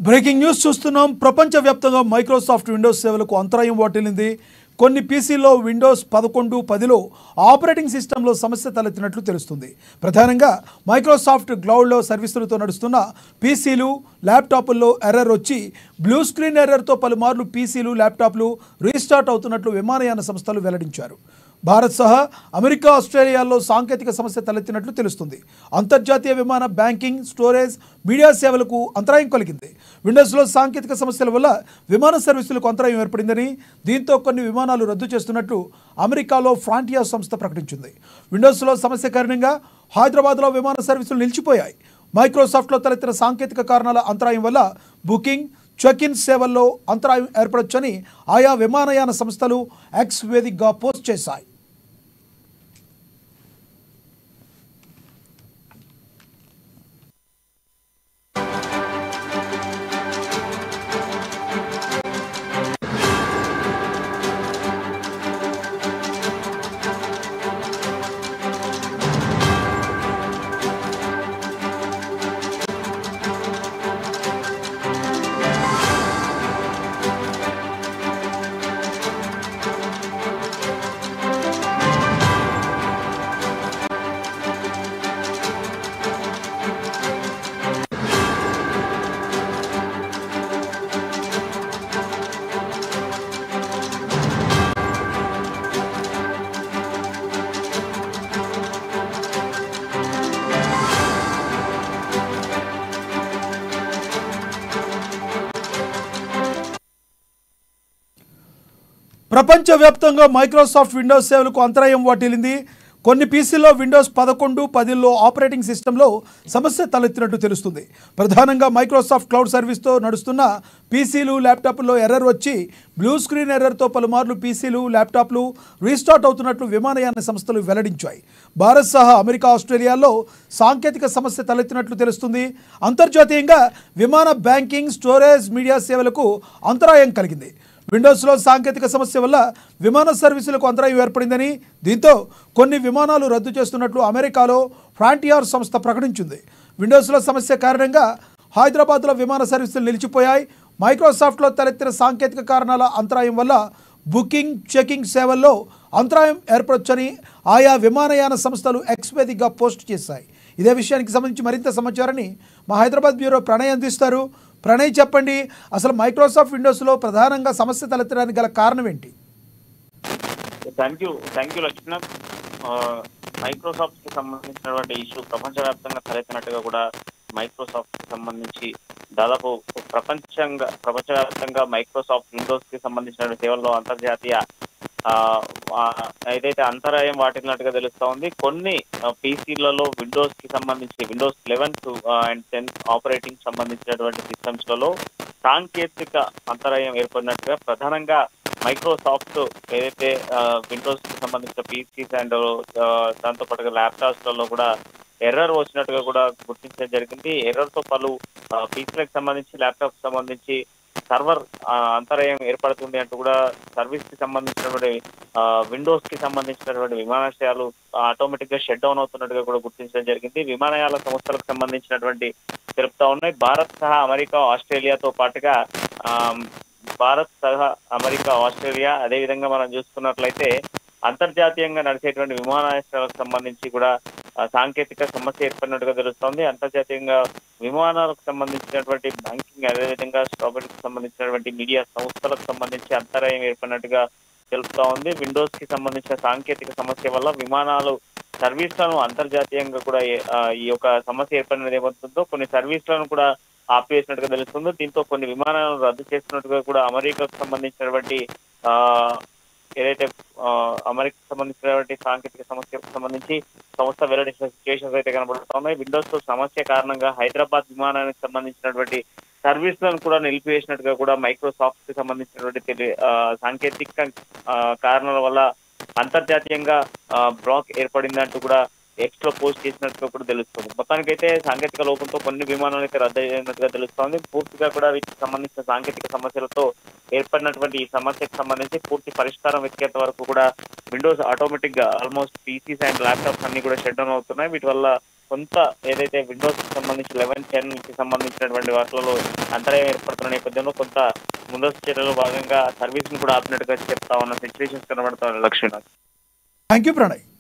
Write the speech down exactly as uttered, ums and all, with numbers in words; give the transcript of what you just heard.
Breaking news చూస్తున్నాం. ప్రపంచవ్యాప్తంగా Microsoft Windows సేవలకు అంతరాయం వాటిల్లింది. కొన్ని పీసీల్లో విండోస్ పదకొండు పదిలో ఆపరేటింగ్ సిస్టంలో సమస్య తలెత్తినట్లు తెలుస్తుంది. ప్రధానంగా మైక్రోసాఫ్ట్ క్లౌడ్లో సర్వీసులతో నడుస్తున్న పీసీలు ల్యాప్టాప్ల్లో ఎర్రర్ వచ్చి బ్లూ స్క్రీన్ ఎర్రర్తో పలుమార్లు పీసీలు ల్యాప్టాప్లు రీస్టార్ట్ అవుతున్నట్లు విమానయాన సంస్థలు వెల్లడించారు. భారత్ సహా అమెరికా, ఆస్ట్రేలియాల్లో సాంకేతిక సమస్య తలెత్తినట్లు తెలుస్తుంది. అంతర్జాతీయ విమాన, బ్యాంకింగ్, స్టోరేజ్, మీడియా సేవలకు అంతరాయం కలిగింది. విండోస్లో సాంకేతిక సమస్యల వల్ల విమాన సర్వీసులకు అంతరాయం ఏర్పడిందని, దీంతో కొన్ని విమానాలు రద్దు చేస్తున్నట్లు అమెరికాలో ఫ్రాంటియర్ సంస్థ ప్రకటించింది. విండోస్లో సమస్య కారణంగా హైదరాబాద్లో విమాన సర్వీసులు నిలిచిపోయాయి. మైక్రోసాఫ్ట్లో తలెత్తిన సాంకేతిక కారణాల అంతరాయం వల్ల బుకింగ్, చెక్ ఇన్ సేవల్లో అంతరాయం ఏర్పడొచ్చని ఆయా విమానయాన సంస్థలు ఎక్స్ వేదికగా పోస్ట్ చేశాయి. ప్రపంచవ్యాప్తంగా మైక్రోసాఫ్ట్ విండోస్ సేవలకు అంతరాయం వాటిల్లింది. కొన్ని పీసీల్లో విండోస్ పదకొండు పదిలో ఆపరేటింగ్ సిస్టంలో సమస్య తలెత్తినట్టు తెలుస్తుంది. ప్రధానంగా మైక్రోసాఫ్ట్ క్లౌడ్ సర్వీస్తో నడుస్తున్న పీసీలు ల్యాప్టాప్ల్లో ఎర్రర్ వచ్చి బ్లూ స్క్రీన్ ఎర్రర్తో పలుమార్లు పీసీలు ల్యాప్టాప్లు రీస్టార్ట్ అవుతున్నట్లు విమానయాన సంస్థలు వెల్లడించాయి. భారత్ సహా అమెరికా, ఆస్ట్రేలియాల్లో సాంకేతిక సమస్య తలెత్తినట్లు తెలుస్తుంది. అంతర్జాతీయంగా విమాన, బ్యాంకింగ్, స్టోరేజ్, మీడియా సేవలకు అంతరాయం కలిగింది. విండోస్లో సాంకేతిక సమస్య వల్ల విమాన సర్వీసులకు అంతరాయం ఏర్పడిందని, దీంతో కొన్ని విమానాలు రద్దు చేస్తున్నట్లు అమెరికాలో ఫ్రాంటియర్ సంస్థ ప్రకటించింది. విండోస్లో సమస్య కారణంగా హైదరాబాద్లో విమాన సర్వీసులు నిలిచిపోయాయి. మైక్రోసాఫ్ట్లో తలెత్తిన సాంకేతిక కారణాల అంతరాయం వల్ల బుకింగ్, చెకింగ్ సేవల్లో అంతరాయం ఏర్పడొచ్చని ఆయా విమానయాన సంస్థలు ఎక్స్ వేదికగా పోస్ట్ చేశాయి. ఇదే విషయానికి సంబంధించి మరింత సమాచారాన్ని మా హైదరాబాద్ బ్యూరో ప్రణయ్ అందిస్తారు. ప్రణయ్, చెప్పండి, అసలు మైక్రోసాఫ్ట్ విండోస్లో ప్రధానంగా సమస్య తలెత్తడానికి గల కారణం ఏంటి? Thank you thank you Laxman. Microsoft కి సంబంధించినటువంటి ఇష్యూ ప్రపంచవ్యాప్తంగా తలెత్తినట్టుగా కూడా మైక్రోసాఫ్ట్ కి సంబంధించి దాదాపు ప్రపంచంగా ప్రపంచవ్యాప్తంగా మైక్రోసాఫ్ట్ విండోస్ కి సంబంధించిన సేవల్లో అంతర్జాతీయ ఏదైతే అంతరాయం వాటిల్లినట్టుగా తెలుస్తా ఉంది. కొన్ని పీసీలలో విండోస్ కి సంబంధించి Windows eleven and ten operating సంబంధించినటువంటి సిస్టమ్స్ లలో సాంకేతిక అంతరాయం ఏర్పడినట్టుగా ప్రధానంగా మైక్రోసాఫ్ట్ ఏదైతే విండోస్ కి సంబంధించిన పీసీస్ అండ్ దాంతో పాటుగా ల్యాప్టాప్స్ లలో కూడా ఎర్రర్ వచ్చినట్టుగా కూడా గుర్తించడం జరిగింది. ఎర్రర్ తో పలు పీసీలకు సంబంధించి, ల్యాప్టాప్ సంబంధించి సర్వర్ అంతరాయం ఏర్పడుతుంది అంటూ కూడా సర్వీస్ కి సంబంధించినటువంటి విండోస్ కి సంబంధించినటువంటి విమానాశ్రయాలు ఆటోమేటిక్ గా షట్ డౌన్ అవుతున్నట్టుగా కూడా గుర్తించడం జరిగింది. విమానయాన సంస్థలకు సంబంధించినటువంటి తెలుపుతా ఉన్నాయి. భారత్ సహా అమెరికా, ఆస్ట్రేలియాతో పాటుగా భారత్ సహా అమెరికా, ఆస్ట్రేలియా అదేవిధంగా మనం చూసుకున్నట్లయితే అంతర్జాతీయంగా నడిచేటువంటి విమానాశ్రయాలకు సంబంధించి కూడా సాంకేతిక సమస్య ఏర్పడినట్టుగా తెలుస్తోంది. అంతర్జాతీయంగా విమానాలకు సంబంధించినటువంటి బ్యాంకింగ్, అదేవిధంగా స్టాబిలిటీకి సంబంధించినటువంటి మీడియా సంస్థలకు సంబంధించి అంతరాయం ఏర్పడినట్టుగా తెలుపుతా ఉంది. విండోస్ కి సంబంధించిన సాంకేతిక సమస్య వల్ల విమానాలు సర్వీసులను అంతర్జాతీయంగా కూడా ఈ యొక్క సమస్య ఏర్పడినది ఏమవుతుందో కొన్ని సర్వీసులను కూడా ఆపివేసినట్టుగా తెలుస్తుంది. దీంతో కొన్ని విమానాలను రద్దు చేస్తున్నట్టుగా కూడా అమెరికాకు సంబంధించినటువంటి ఆ ఏదైతే అమెరికాకు సంబంధించినటువంటి సాంకేతిక సమస్యకు సంబంధించి సంస్థ వెల్లడించిన సిచ్యువేషన్స్ అయితే కనబడుతా ఉన్నాయి. విండోస్ సమస్య కారణంగా హైదరాబాద్ విమానానికి సంబంధించినటువంటి సర్వీసులను కూడా నిలిపివేసినట్టుగా కూడా మైక్రోసాఫ్ట్ కి సంబంధించినటువంటి సాంకేతిక కారణాల వల్ల అంతర్జాతీయంగా బ్లాక్ ఏర్పడిందంటూ కూడా ఎక్స్ లో పోస్ట్ చేసినట్టుగా కూడా తెలుస్తుంది. మొత్తానికైతే సాంకేతిక లోపంతో కొన్ని విమానాలు అయితే రద్దు అయినట్టుగా తెలుస్తోంది. పూర్తిగా కూడా వీటికి సంబంధించిన సాంకేతిక సమస్యలతో ఏర్పడినటువంటి ఈ సమస్యకు సంబంధించి పూర్తి పరిష్కారం వెతికేంత వరకు కూడా విండోస్ ఆటోమేటిక్ గా ఆల్మోస్ట్ పీసీస్ అండ్ ల్యాప్టాప్స్ అన్ని కూడా షట్ డౌన్ అవుతున్నాయి. వీటి వల్ల కొంత ఏదైతే విండోస్ కి సంబంధించి లెవెన్ టెన్ కి సంబంధించినటువంటి వాటిలో అంతరాయం ఏర్పడుతున్న నేపథ్యంలో కొంత ముందస్తు చర్యలో భాగంగా సర్వీస్ ను కూడా ఆపినట్టుగా చెప్తా ఉన్న సిచ్యువేషన్స్ కనబడతా ఉన్నాయి లక్ష్మీనాథ్. Thank you Pranay.